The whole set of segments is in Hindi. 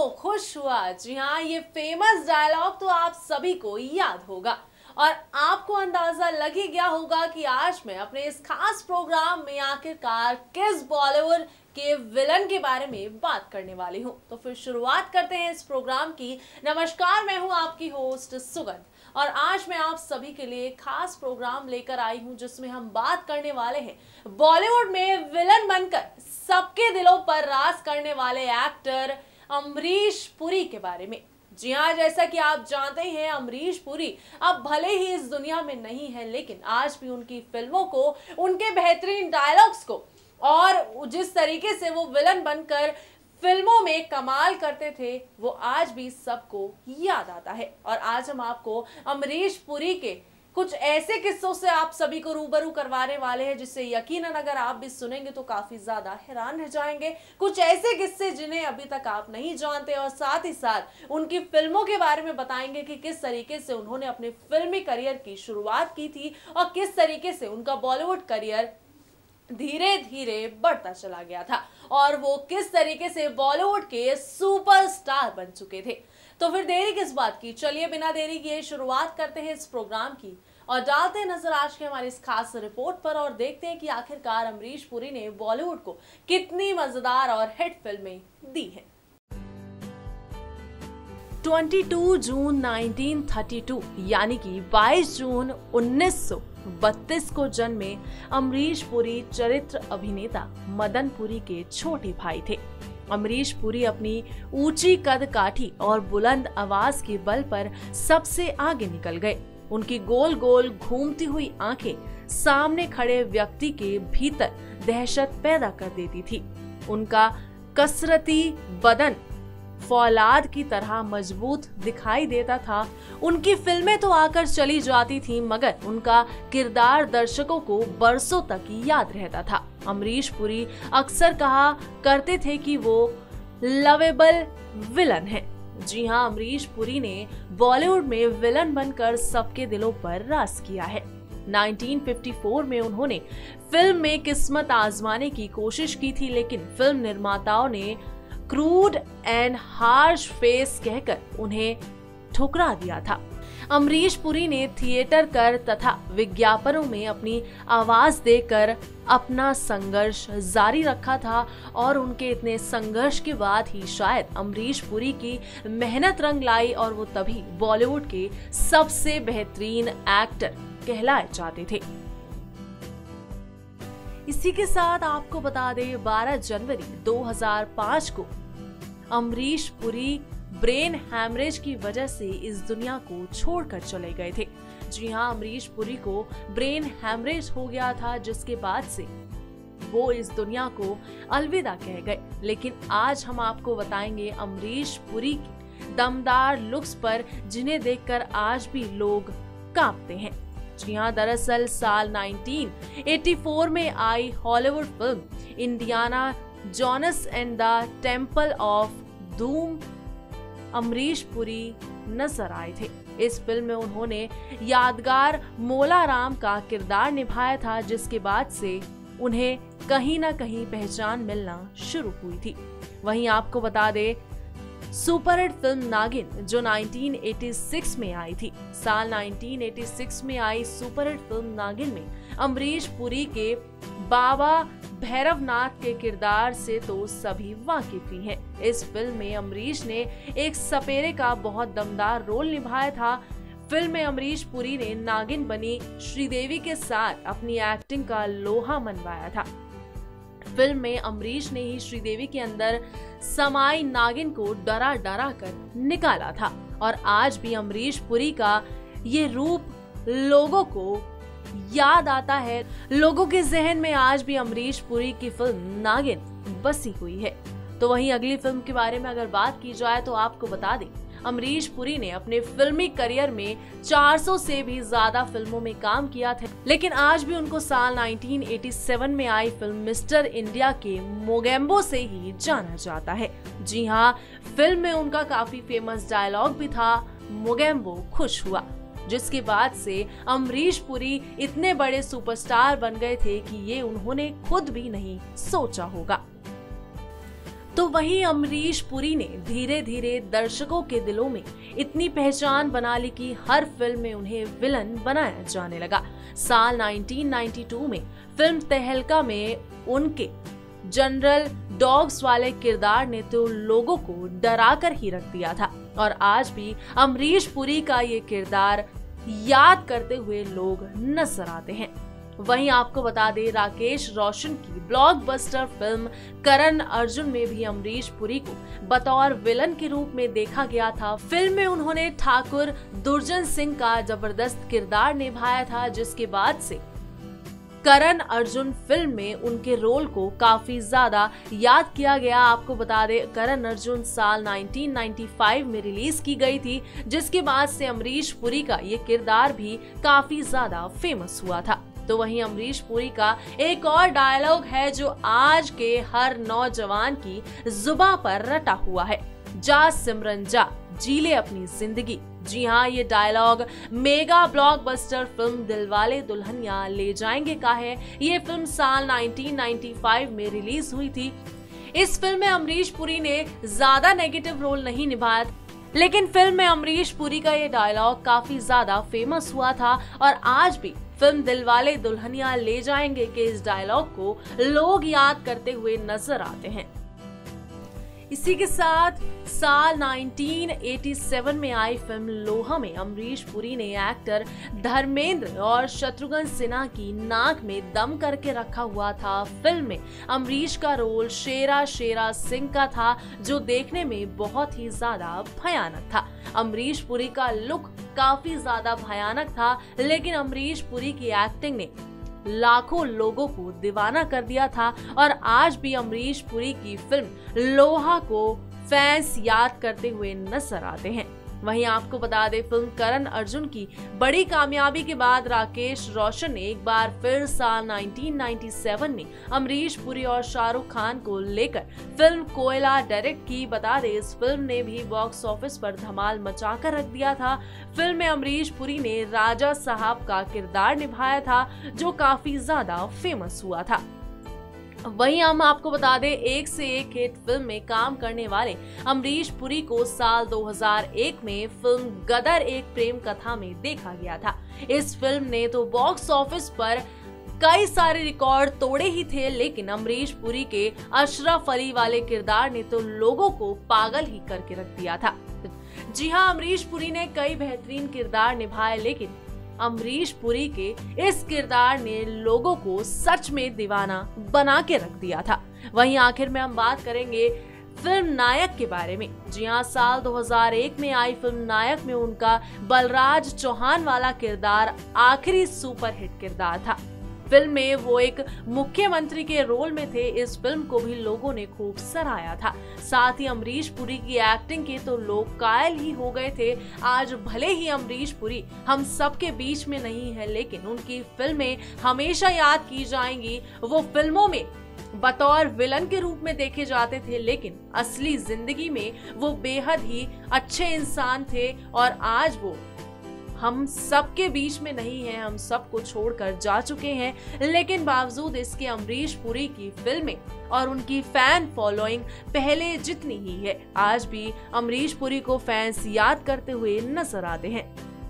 खुश हुआ। जी हाँ, ये फेमस डायलॉग तो आप सभी को याद होगा और आपको अंदाजा लग ही गया होगा कि आज मैं अपने इस खास प्रोग्राम में आखिरकार किस बॉलीवुड के विलन के बारे में बात करने वाली हूँ। तो फिर शुरुआत करते हैं इस प्रोग्राम की। नमस्कार, मैं हूँ आपकी होस्ट सुगंध और आज मैं आप सभी के लिए खास प्रोग्राम लेकर आई हूँ जिसमें हम बात करने वाले हैं बॉलीवुड में विलन बनकर सबके दिलों पर राज करने वाले एक्टर अमरीश पुरी के बारे में। जी हाँ, जैसा कि आप जानते हैं अमरीश पुरी अब भले ही इस दुनिया में नहीं है, लेकिन आज भी उनकी फिल्मों को, उनके बेहतरीन डायलॉग्स को और जिस तरीके से वो विलन बनकर फिल्मों में कमाल करते थे वो आज भी सबको याद आता है। और आज हम आपको अमरीश पुरी के कुछ ऐसे किस्सों से आप सभी को रूबरू करवाने वाले हैं जिससे यकीनन अगर आप भी सुनेंगे तो काफी ज्यादा हैरान रह जाएंगे। कुछ ऐसे किस्से जिन्हें अभी तक आप नहीं जानते और साथ ही साथ उनकी फिल्मों के बारे में बताएंगे कि किस तरीके से उन्होंने अपने फिल्मी करियर की शुरुआत की थी और किस तरीके से उनका बॉलीवुड करियर धीरे धीरे बढ़ता चला गया था और वो किस तरीके से बॉलीवुड के सुपरस्टार बन चुके थे। तो फिर देरी किस बात की, चलिए बिना देरी किए शुरुआत करते हैं इस प्रोग्राम की और डालते हैं नजर आज के हमारी इस खास रिपोर्ट पर और देखते हैं कि आखिरकार अमरीश पुरी ने बॉलीवुड को कितनी मजेदार और हिट फिल्में दी हैं। 22 जून 1932 यानी कि 22 जून 1932 को जन्मे अमरीश पुरी चरित्र अभिनेता मदन पुरी के छोटे भाई थे। अमरीश पुरी अपनी ऊंची कद काठी और बुलंद आवाज के बल पर सबसे आगे निकल गए। उनकी गोल गोल घूमती हुई आंखें सामने खड़े व्यक्ति के भीतर दहशत पैदा कर देती थी। उनका कसरती बदन फौलाद की तरह मजबूत दिखाई देता था। उनकी फिल्में तो आकर चली जाती थीं, मगर उनका किरदार दर्शकों को बरसों तक याद रहता था। अमरीश पुरी अक्सर कहा करते थे कि वो लवेबल विलन है। जी हाँ, अमरीश पुरी ने बॉलीवुड में विलन बनकर सबके दिलों पर राज किया है। 1954 में उन्होंने फिल्म में किस्मत आजमाने की कोशिश की थी, लेकिन फिल्म निर्माताओं ने क्रूड एंड हार्श फेस कहकर उन्हें ठुकरा दिया था। अमरीश पुरी ने थिएटर कर तथा विज्ञापनों में अपनी आवाज देकर अपना संघर्ष जारी रखा था और उनके इतने संघर्ष के बाद ही शायद अमरीश पुरी की मेहनत रंग लाई और वो तभी बॉलीवुड के सबसे बेहतरीन एक्टर कहलाए जाते थे। इसी के साथ आपको बता दें 12 जनवरी 2005 को अमरीश पुरी ब्रेन हैमरेज की वजह से इस दुनिया को छोड़कर चले गए थे। जी हाँ, अमरीश पुरी को ब्रेन हैमरेज हो गया था जिसके बाद से वो इस दुनिया को अलविदा कह गए। लेकिन आज हम आपको बताएंगे अमरीश पुरी की दमदार लुक्स पर जिन्हें देखकर आज भी लोग कांपते हैं। जी हाँ, दरअसल साल 1984 में आई हॉलीवुड फिल्म Indiana Jones and the Temple of Doom Amrish Puri नजर आए थे। इस फिल्म में उन्होंने यादगार मोला राम का किरदार निभाया था, जिसके बाद से उन्हें कहीं ना कहीं पहचान मिलना शुरू हुई थी। वहीं आपको बता दें सुपरहिट फिल्म नागिन जो 1986 में आई थी। साल 1986 में आई सुपरहिट फिल्म नागिन में अमरीश पुरी के बाबा भैरवनाथ के किरदार से तो सभी वाकिफ ही हैं। इस फिल्म में अमरीश ने एक सपेरे का बहुत दमदार रोल निभाया था। फिल्म में अमरीश पुरी ने नागिन बनी श्रीदेवी के साथ अपनी एक्टिंग का लोहा मनवाया था। फिल्म में अमरीश ने ही श्रीदेवी के अंदर समाई नागिन को डरा डरा कर निकाला था और आज भी अमरीश पुरी का ये रूप लोगों को याद आता है। लोगों के जहन में आज भी अमरीश पुरी की फिल्म नागिन बसी हुई है। तो वहीं अगली फिल्म के बारे में अगर बात की जाए तो आपको बता दें अमरीश पुरी ने अपने फिल्मी करियर में 400 से भी ज्यादा फिल्मों में काम किया था, लेकिन आज भी उनको साल 1987 में आई फिल्म मिस्टर इंडिया के मोगेम्बो से ही जाना जाता है। जी हाँ, फिल्म में उनका काफी फेमस डायलॉग भी था, मोगेम्बो खुश हुआ, जिसके बाद से अमरीश पुरी इतने बड़े सुपरस्टार बन गए थे कि ये उन्होंने खुद भी नहीं सोचा होगा। तो वहीं अमरीश पुरी ने धीरे धीरे दर्शकों के दिलों में इतनी पहचान बना ली कि हर फिल्म में उन्हें विलन बनाया जाने लगा। साल 1992 में फिल्म तहलका में उनके जनरल डॉग्स वाले किरदार ने तो लोगों को डरा कर ही रख दिया था और आज भी अमरीश पुरी का ये किरदार याद करते हुए लोग नजर आते हैं। वहीं आपको बता दें, राकेश रोशन की ब्लॉकबस्टर फिल्म करण अर्जुन में भी अमरीश पुरी को बतौर विलन के रूप में देखा गया था। फिल्म में उन्होंने ठाकुर दुर्जन सिंह का जबरदस्त किरदार निभाया था, जिसके बाद से करण अर्जुन फिल्म में उनके रोल को काफी ज्यादा याद किया गया। आपको बता दें, करण अर्जुन साल 1995 में रिलीज की गई थी, जिसके बाद से अमरीश पुरी का ये किरदार भी काफी ज्यादा फेमस हुआ था। तो वहीं अमरीश पुरी का एक और डायलॉग है जो आज के हर नौजवान की जुबान पर रटा हुआ है, जा सिमरन जा, जी ले अपनी जिंदगी। जी हाँ, ये डायलॉग मेगा ब्लॉकबस्टर फिल्म दिलवाले दुल्हनिया ले जाएंगे का है। ये फिल्म साल 1995 में रिलीज हुई थी। इस फिल्म में अमरीश पुरी ने ज्यादा नेगेटिव रोल नहीं निभाया, लेकिन फिल्म में अमरीश पुरी का ये डायलॉग काफी ज्यादा फेमस हुआ था और आज भी फिल्म दिलवाले दुल्हनिया ले जाएंगे के इस डायलॉग को लोग याद करते हुए नजर आते हैं। इसी के साथ साल 1987 में आई फिल्म लोहा में अमरीश पुरी ने एक्टर धर्मेंद्र और शत्रुघ्न सिन्हा की नाक में दम करके रखा हुआ था। फिल्म में अमरीश का रोल शेरा सिंह का था, जो देखने में बहुत ही ज्यादा भयानक था। अमरीश पुरी का लुक काफी ज्यादा भयानक था, लेकिन अमरीश पुरी की एक्टिंग ने लाखों लोगों को दीवाना कर दिया था और आज भी अमरीश पुरी की फिल्म लोहा को फैंस याद करते हुए नजर आते हैं। वहीं आपको बता दें, फिल्म करण अर्जुन की बड़ी कामयाबी के बाद राकेश रोशन ने एक बार फिर साल 1997 में अमरीश पुरी और शाहरुख खान को लेकर फिल्म कोयला डायरेक्ट की। बता दें, इस फिल्म ने भी बॉक्स ऑफिस पर धमाल मचाकर रख दिया था। फिल्म में अमरीश पुरी ने राजा साहब का किरदार निभाया था, जो काफी ज्यादा फेमस हुआ था। वहीं हम आपको बता दें, एक से एक हिट फिल्म में काम करने वाले अमरीश पुरी को साल 2001 में फिल्म गदर एक प्रेम कथा में देखा गया था। इस फिल्म ने तो बॉक्स ऑफिस पर कई सारे रिकॉर्ड तोड़े ही थे, लेकिन अमरीश पुरी के अशरफ अली वाले किरदार ने तो लोगों को पागल ही करके रख दिया था। जी हाँ, अमरीश पुरी ने कई बेहतरीन किरदार निभाए, लेकिन अमरीश पुरी के इस किरदार ने लोगों को सच में दीवाना बना के रख दिया था। वहीं आखिर में हम बात करेंगे फिल्म नायक के बारे में। जी हाँ, साल 2001 में आई फिल्म नायक में उनका बलराज चौहान वाला किरदार आखिरी सुपरहिट किरदार था। फिल्म में वो एक मुख्यमंत्री के रोल में थे। इस फिल्म को भी लोगों ने खूब सराहा था। साथ ही अमरीश पुरी की एक्टिंग के तो लोग कायल ही हो गए थे। आज भले ही अमरीश पुरी हम सबके बीच में नहीं है, लेकिन उनकी फिल्में हमेशा याद की जाएंगी। वो फिल्मों में बतौर विलन के रूप में देखे जाते थे, लेकिन असली जिंदगी में वो बेहद ही अच्छे इंसान थे और आज वो हम सबके बीच में नहीं है, हम सबको छोड़कर जा चुके हैं। लेकिन बावजूद इसके अमरीश पुरी की फिल्में और उनकी फैन फॉलोइंग पहले जितनी ही है। आज भी अमरीश पुरी को फैंस याद करते हुए नजर आते हैं।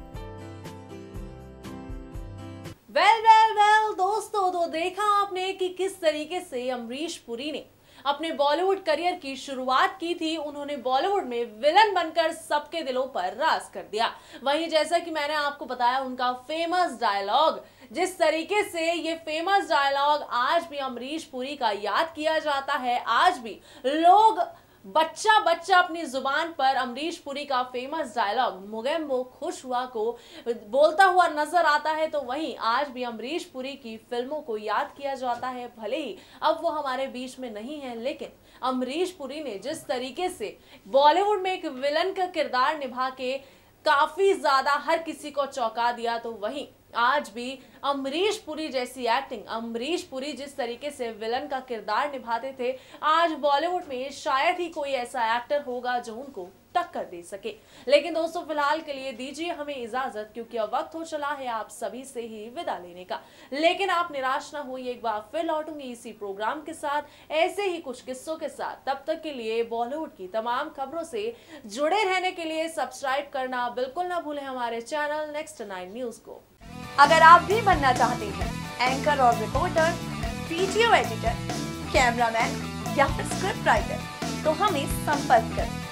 वेल दोस्तों, तो देखा आपने कि किस तरीके से अमरीश पुरी ने अपने बॉलीवुड करियर की शुरुआत की थी। उन्होंने बॉलीवुड में विलन बनकर सबके दिलों पर राज कर दिया। वहीं जैसा कि मैंने आपको बताया, उनका फेमस डायलॉग, जिस तरीके से ये फेमस डायलॉग आज भी अमरीश पुरी का याद किया जाता है, आज भी लोग बच्चा बच्चा अपनी जुबान पर अमरीश पुरी का फेमस डायलॉग मुगेम्बो खुश हुआ को बोलता हुआ नजर आता है। तो वहीं आज भी अमरीश पुरी की फिल्मों को याद किया जाता है। भले ही अब वो हमारे बीच में नहीं है, लेकिन अमरीश पुरी ने जिस तरीके से बॉलीवुड में एक विलन का किरदार निभा के काफी ज्यादा हर किसी को चौंका दिया, तो वहीं आज भी अमरीश पुरी जैसी एक्टिंग, अमरीश पुरी जिस तरीके से विलन का किरदार निभाते थे, आज बॉलीवुड में शायद ही कोई ऐसा एक्टर होगा जो उनको टक्कर दे सके। लेकिन दोस्तों फिलहाल के लिए दीजिए हमें इजाजत, क्योंकि अब वक्त हो चला है आप सभी से ही विदा लेने का। लेकिन आप निराश ना होइए, एक बार फिर लौटूंगी इसी प्रोग्राम के साथ, ऐसे ही कुछ किस्सों के साथ। तब तक के लिए बॉलीवुड की तमाम खबरों से जुड़े रहने के लिए सब्सक्राइब करना बिल्कुल ना भूलें हमारे चैनल नेक्स्ट 9 न्यूज को। अगर आप भी बनना चाहते हैं एंकर और रिपोर्टर, वीडियो एडिटर, कैमरामैन या फिर स्क्रिप्ट राइटर, तो हमें संपर्क करें।